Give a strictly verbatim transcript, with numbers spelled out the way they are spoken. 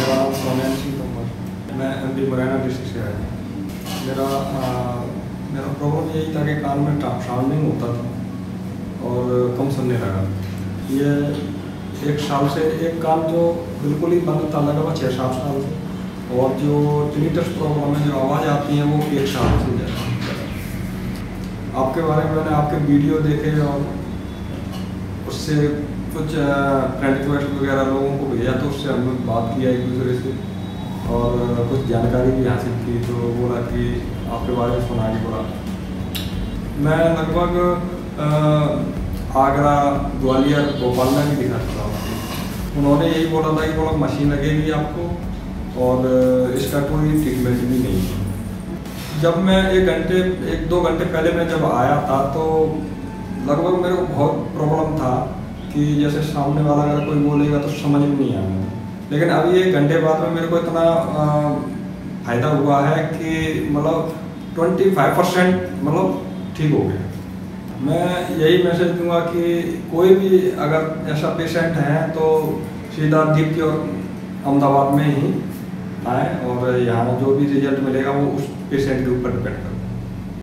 मेरा नाम सोनैन सिंह तोमर, मैं एम पी मुरैना डिस्ट्रिक्ट से आया हूँ। मेरा आ, मेरा प्रॉब्लम यही था कि कान में साउंडिंग होता था और कम सुनने लगा। ये एक साल से एक कान जो बिल्कुल ही बंद था लगा हुआ छः सात साल से, और जो टिनिटस प्रॉब्लम है, जो आवाज़ आती है, वो एक साल से ज़्यादा। आपके बारे में मैंने आपके वीडियो देखे और उससे कुछ फ्रेंड रिक्वेस्ट वगैरह लोगों को भेजा, तो उससे हमने बात किया एक दूसरे से और कुछ जानकारी भी हासिल की। तो बोला कि आपके बारे में सुना के बोला। मैं लगभग आगरा, ग्वालियर, भोपाल में भी दिखा चुका हूँ। उन्होंने यही बोला था कि बोला मशीन लगेगी आपको और इसका कोई ट्रीटमेंट भी नहीं है। जब मैं एक घंटे एक दो घंटे पहले मैं जब आया था तो लगभग मेरे को बहुत प्रॉब्लम था कि जैसे सामने वाला अगर कोई बोलेगा तो समझ में नहीं आएगा। लेकिन अभी एक घंटे बाद में मेरे को इतना फ़ायदा हुआ है कि मतलब पच्चीस परसेंट मतलब ठीक हो गया। मैं यही मैसेज दूंगा कि कोई भी अगर ऐसा पेशेंट है तो सीधा दीप्ति और अहमदाबाद में ही आए और यहाँ जो भी रिजल्ट मिलेगा वो उस पेशेंट के ऊपर डिपेंड करता है।